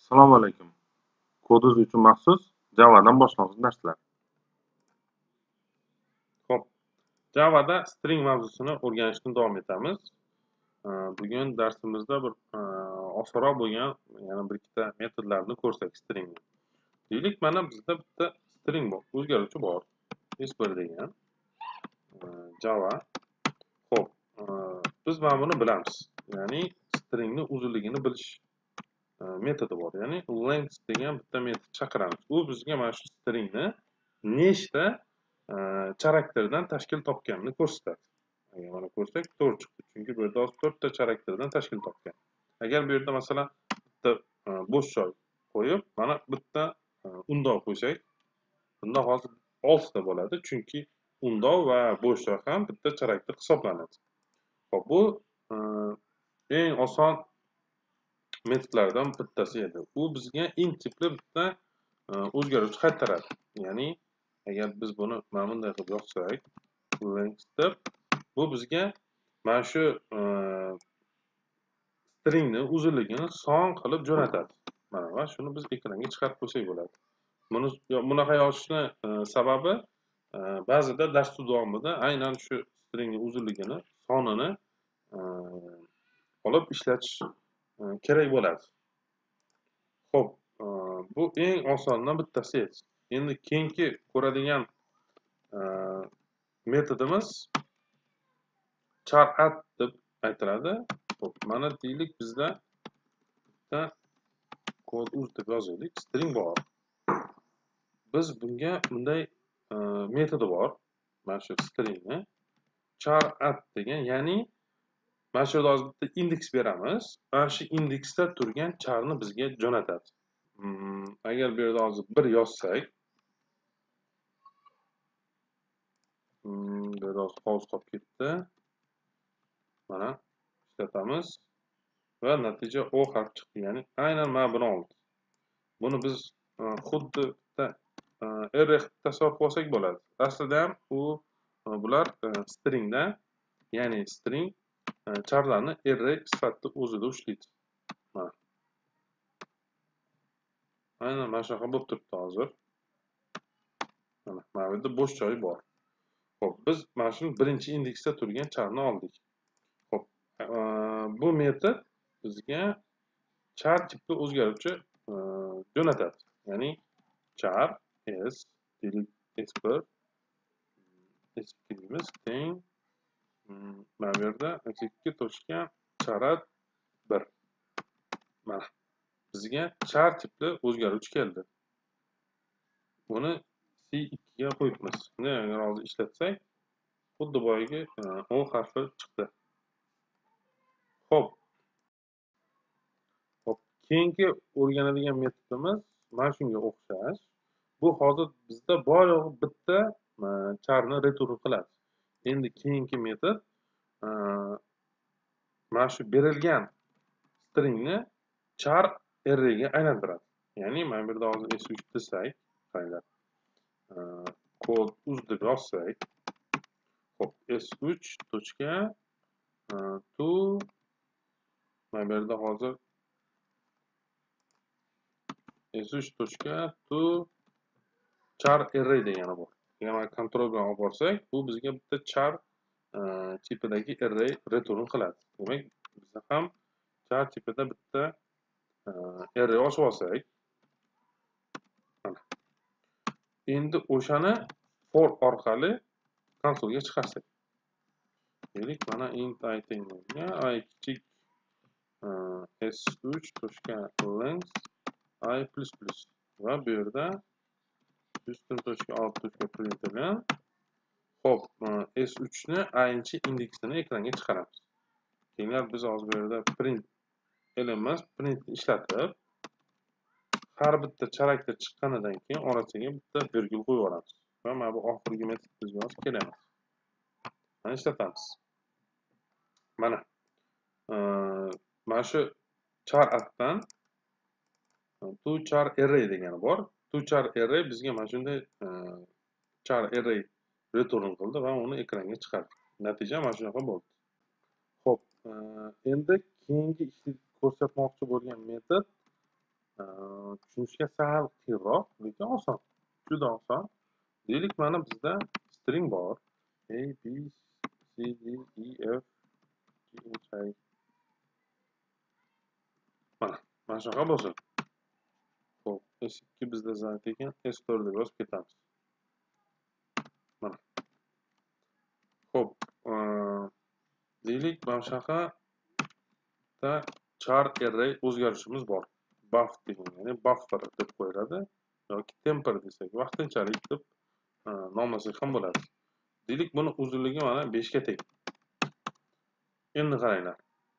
Assalomu alaykum. Kodiz uchun maxsus Javadan boshlang'ich darslar. Xo'p, Javada string mavzusini o'rganishni davom etamiz. Bugun darsimizda bir osonroq bo'lgan yana bir ikkita metodlarni ko'rsak stringni. Deylik, mana bizda bitta string bor, o'zgaruvchi bor. S1 degan Java. Xo'p, biz mana buni bilamiz. Ya'ni stringni uzunligini bilish metodi bor. Ya'ni length degan bitta metod chaqiramiz. U bizga mana shu stringni nechta charakterdan tashkil topganini ko'rsatadi. Agar mana ko'rsak, 4 chiqdi. Chunki bu yerda 4 ta charakterdan tashkil topgan. Agar bu yerda masalan bitta bo'sh joy qo'yib, mana bitta undov qo'ysak, bunda hozir 6 ta bo'ladi. Chunki undov va bo'sh joy ham bitta charakter hisoblanadi. Xo'p, bu eng oson metodlardan bittasi edi. U bizga int tipli bitta o'zgaruvchi qaytaradi. Ya'ni agar biz buni mana bunday qilib yozsak, length deb, bu bizga mana shu stringni uzunligini son qilib jo'natadi. Mana va shuni biz ekranga chiqarib qo'ysak bo'ladi. Buni bunaqa yozishni sababi ba'zida dars davomida aynan shu stringning uzunligini, sonini olib ishlatish kerak bo'ladi. Xo'p, bu eng osondan bittasi edi. Endi keyingi ko'radigan metodimiz char add deb aytiladi. Xo'p, mana deylik bizda bitta kod uz deb yozaylik, string bor. Biz bunga bunday metodi bor. Mana shu stringni char add degan, ya'ni mana shu yerda bitta indeks beramiz. Mana shu indeksda turgan charni bizga jo'natadi. Agar bu yerda hozir 1 yozsak, bu yerda qolib ketdi. Mana ishlatamiz va natija O harfi chiqdi. Ya'ni aynan mana buni oldi. Buni biz xuddi array tasavvur qilsak bo'ladi. Aslida ham bular stringda, ya'ni string charlarni array sifatida o'zida ushlaydi. Mana. Aynan mana shunaqa bo'lib turibdi hozir. Mana bu yerda bo'sh joy bor. Xo'p, biz mana shu birinchi indeksda turgan charni oldik. Xo'p, bu metod bizga char tipli o'zgaruvchi jo'natadi. Ya'ni char s deylik s1 s2 teng mana bu yerda s2 to'shgan charad 1. Mana bizga char tipli o'zgaruvchi keldi. Buni C2 ga qo'yibmiz. Agar hozir ishlatsak, xuddi boyagi O harfi chiqdi. Xo'p, keyingi o'rganadigan metodimiz mana shunga o'xshash. Bu hozir bizda boyog'i bitta charni return qiladi. Endi keyingi metod mana shu berilgan stringni char arrayga aylantiradi. Ya'ni mana bu yerda hozir s3 desak, qaranglar. Kod uz deb yozsak, xo'p, s3 tochka to mana bu yerda hozir s3 tochka to char array degani bor. Yana kontrol bilan olib borsak, bu bizga bitta char tipidagi array return qiladi. Demak, bizda ham char tipida bitta array ochib olsak, mana. Endi o'shani for orqali konsolga chiqarsak. Deylik, mana int I tengga I kichik s3.length I plus plus va bu yerda system.out.println. Xo'p, s3 ni I-chi indeksini ekranga chiqaramiz. Keyinlar biz hozir bu yerda print emas, print ishlatib, har bitta charakter chiqqanidan keyin orasiga bitta virgul qo'yib olamiz. Va mana bu oxirgi metod bizga hozir kerak emas. Mana ishlatamiz. Mana shu char adddan to char array degani bor. To char array bizga mana shunday char array return qildi va uni ekranga chiqardi. Natija mana shunaqa bo'ldi. Xo'p, endi keyingi ishni ko'rsatmoqchi bo'lgan metod tushunishga sal qiyinroq, lekin oson. Juda oson. Deylik, mana bizda string bor. A, B, C, D, E, F, G, H, I. Mana shunaqa bo'lsin. Xo'p, S2 bizda zabt ekan, S4 deb yozib ketamiz. Mana. Xo'p, deylik, mana shunaqa char array o'zgarishimiz bor. Buff degan, ya'ni buffer deb qo'yiladi yoki temper desak, vaqtinchalik deb nomlasak ham bo'ladi. Deylik, buni uzunligi mana 5 ga teng. Endi qaranglar.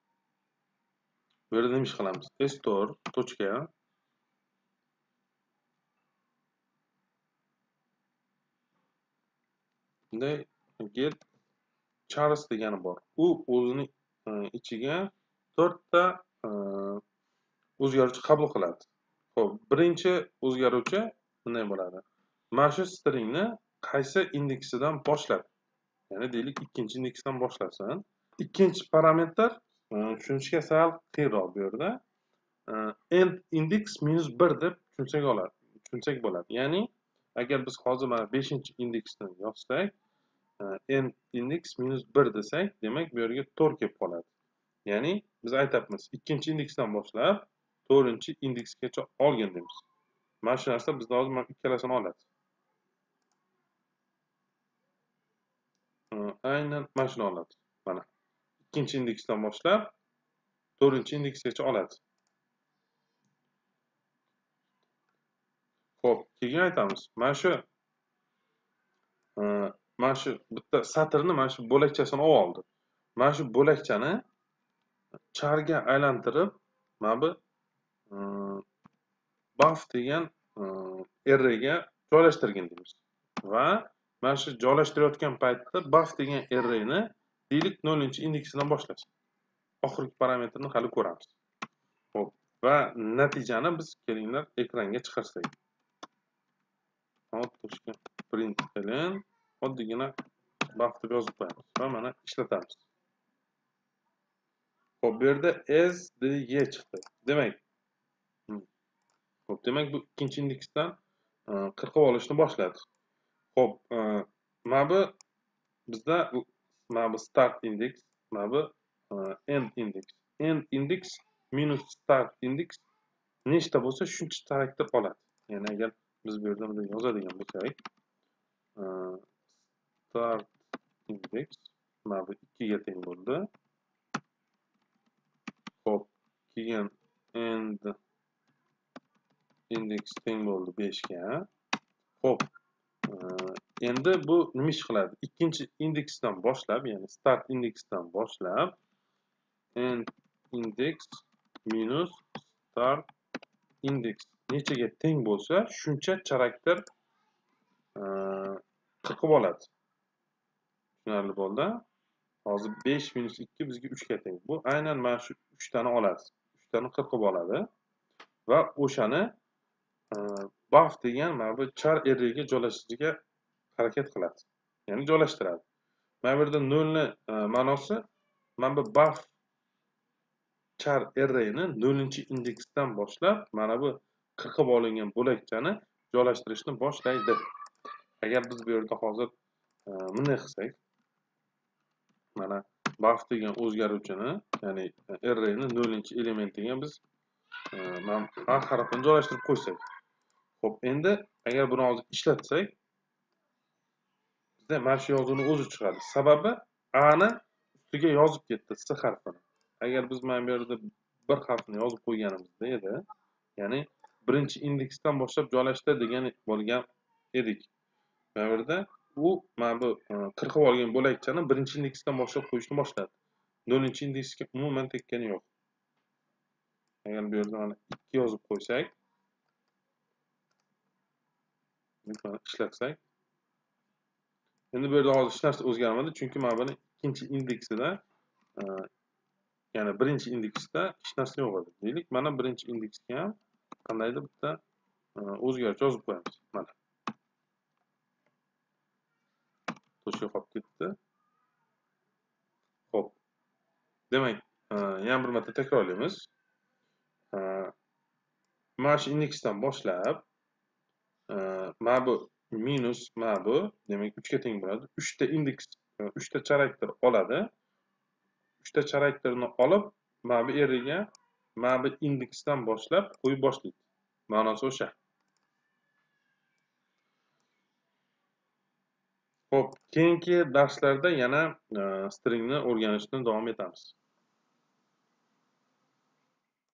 Bu yerda nima ish qilamiz? S4 tochka bunday get chars degani bor. U o'zini ichiga 4 ta o'zgaruvchi qabul qiladi. Xo'p, birinchi o'zgaruvchi bunday bo'ladi. Mana shu stringni qaysi indeksidan boshlab, ya'ni deylik, ikkinchi indeksdan boshlasin. Ikkinchi parametr tushunishga sal qiyinroq bu yerda. End index -1 deb tushunsak bo'ladi. Ya'ni agar biz hozir mana 5-indeksni yozsak, end index -1 desak, demak bu yerga 4 kelib qoladi. Ya'ni biz aytamiz, ikkinchi indeksdan boshlab 4-indeksgacha olgin deymiz. Mana shu narsa bizda hozir mana ikkalasini oladi. Aynan mana shuni oladi. Mana ikkinchi indeksdan boshlab 4-indeksgacha oladi. Xo'p, keyin aytamiz. Mana shu bitta satrni mana shu bo'lakchasini oldi. Mana shu bo'lakchani charga aylantirib, mana bu buff degan arrayga joylashtirgin deymiz. Va mana shu joylashtirayotgan paytda buff degan arrayni deylik 0-indeksidan boshlasin. Oxirgi parametrni hali ko'ramiz. Xo'p, va natijani biz kelinglar ekranga chiqarsak. Print qilin, oddiygina buff deb yozib qo'yamiz va mana ishlatamiz. Xo'p, bu yerda SDG chiqdi. Demak, bu ikkinchi indeksdan 40 olishni boshladi. Xo'p, mana bu bizda mana bu start index, mana bu end index. End index minus start index nechta bo'lsa, shuncha xarakter oladi. Ya'ni agar biz bu yerda bunday yozadigan bo'lsak, start index mana bu 2 ga teng bo'ldi. Xo'p, keyin end index teng bo'ldi 5 ga. Xo'p, endi bu nima ish qiladi? Ikkinchi indeksdan boshlab, ya'ni start indeksdan boshlab end index minus start index nechaga teng bo'lsa, shuncha xarakter 40 oladi. Tushunarli bo'ldi? Hozir 5 minus 2 bizga 3 ga teng. Bu aynan mana shu 3 tani oladi. 3 tani 40 oladi va o'shani buff degan mana bu char arrayga joylashtirishga harakat qiladi. Ya'ni joylashtiradi. Mana bu yerda 0 ni ma'nosi mana bu buff char arrayni 0-indeksdan boshlab mana bu 40 olingan bo'lakchani joylashtirishni boshlaydi. Agar biz bu yerda hozir bunday qilsak, mana buff degan o'zgaruvchini, ya'ni arrayni 0-elementiga biz mana har harfini joylashtirib qo'ysak. Xo'p, endi agar buni hozir ishlatsak, bizda mana shu yozuvni o'zi chiqadi. Sababi a ni ustiga yozib ketdi s harfini. Agar biz mana bu yerda bir harfni yozib qo'yganimizda edi, ya'ni birinchi indeksdan boshlab joylashtir degan bo'lgan edik. Mana bu yerda u mana bu 40 olgan bo'lakchani birinchi indeksdan boshlab qo'yishni boshladi. 0-indeksga umuman tekkani yo'q. Agar bu yerda mana 2 yozib qo'ysak, ishlatsak, endi bu yerda hozir hech narsa o'zgarmadi, chunki mana buni ikkinchi indeksida, ya'ni birinchi indeksda hech narsa yo'q edi. Deylik, mana birinchi indeksga ham qandaydir bitta o'zgaruvchi yozib qo'yamiz. Mana to'shga qolib ketdi. Xo'p. Demak, yana bir marta takrorlaymiz. mana shu indeksdan boshlab mana bu minus mana bu demak 3 ga teng bo'ladi. 3 ta indeks 3 ta charakter oladi. 3 ta charakterni olib mana bu eriga mana bu indeksdan boshlab qo'yib boshlaydi. Ma'nosi o'sha. Xo'p, keyingi darslarda yana stringni o'rganishni davom etamiz.